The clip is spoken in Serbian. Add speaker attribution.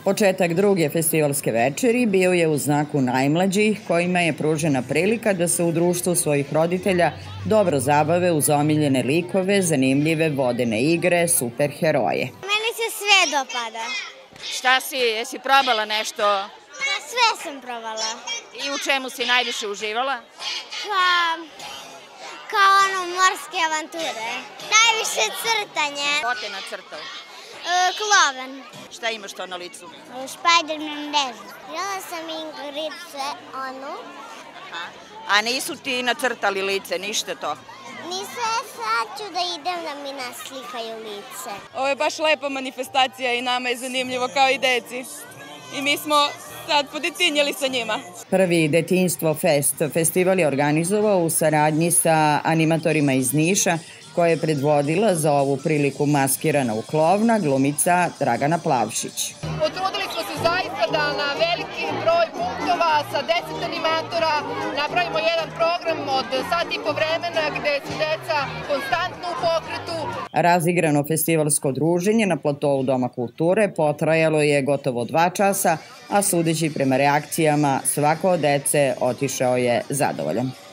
Speaker 1: Početak druge festivalske večeri bio je u znaku najmlađih, kojima je pružena prilika da se u društvu svojih roditelja dobro zabave uz omiljene likove, zanimljive vodene igre, superheroje.
Speaker 2: Meni se sve dopada.
Speaker 3: Šta si, jesi probala nešto?
Speaker 2: Sve sam probala.
Speaker 3: I u čemu si najviše uživala?
Speaker 2: Kao morske avanture. Najviše crtanje.
Speaker 3: Ko te nacrtao?
Speaker 2: Kloven.
Speaker 3: Šta imaš to na licu?
Speaker 2: Špajdernu mrežu. Žela sam igrice,
Speaker 3: A nisu ti nacrtali lice, ništa to?
Speaker 2: Nisu, sad ću da idem da mi naslikaju lice.
Speaker 4: Ovo je baš lepa manifestacija i nama je zanimljivo kao i deci. I mi smo sad podetinjali sa njima.
Speaker 1: Prvi Detinjstvo Fest festival je organizovao u saradnji sa animatorima iz Niša, koja je predvodila za ovu priliku maskirana u klovna glumica Dragana Plavšić.
Speaker 5: Potrudili smo se zaista da na veliki broj punktova sa 10 animatora napravimo jedan program od sat i po vremena gde su deca konstantno u pokretu.
Speaker 1: Razigrano festivalsko druženje na platovu Doma kulture potrajalo je gotovo 2 časa, a sudeći prema reakcijama svako od dece otišao je zadovoljan.